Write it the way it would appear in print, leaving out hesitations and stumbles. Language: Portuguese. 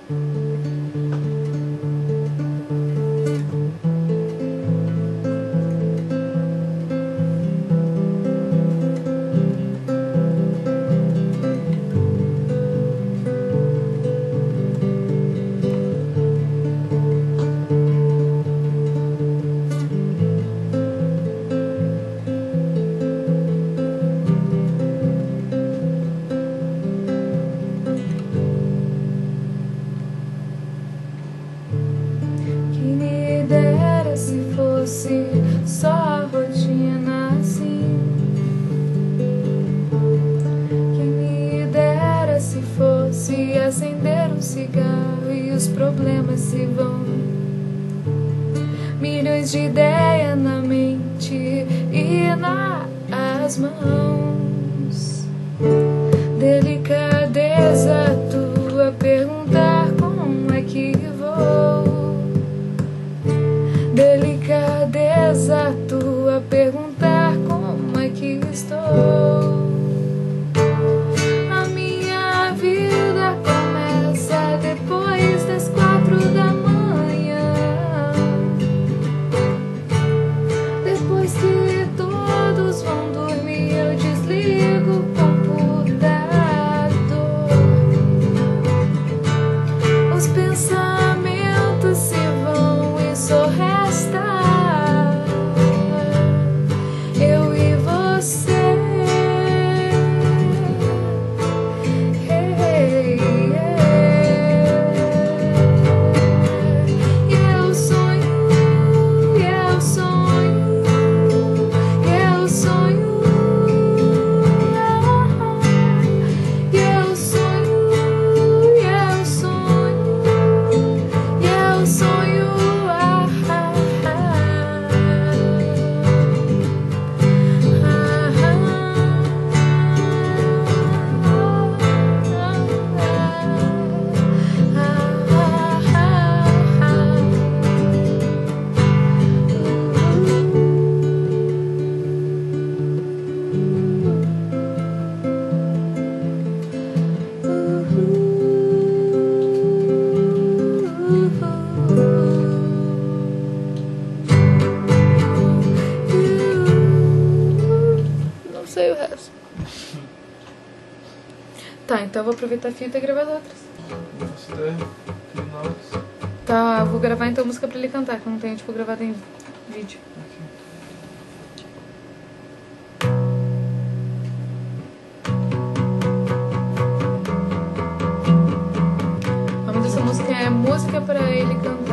Só a rotina assim. Quem me dera se fosse acender um cigarro e os problemas se vão. Milhões de ideias na mente e nas mãos. Delicadeza tua perguntar como é que vou. Delicadeza tua perguntar como é que estou. A minha vida começa depois das 4 da manhã. Depois que todos vão dormir, eu desligo o computador. Os pensamentos se vão e só resta eu e você. E eu sonho, e eu sonho, e eu sonho, e eu sonho, e eu sonho, e eu sonho. Não sei o resto. Tá, então eu vou aproveitar a fita e gravar as outras. Tá, eu vou gravar então a música pra ele cantar, que eu não tenho tipo gravado em vídeo. O nome dessa música é Música pra ele cantar.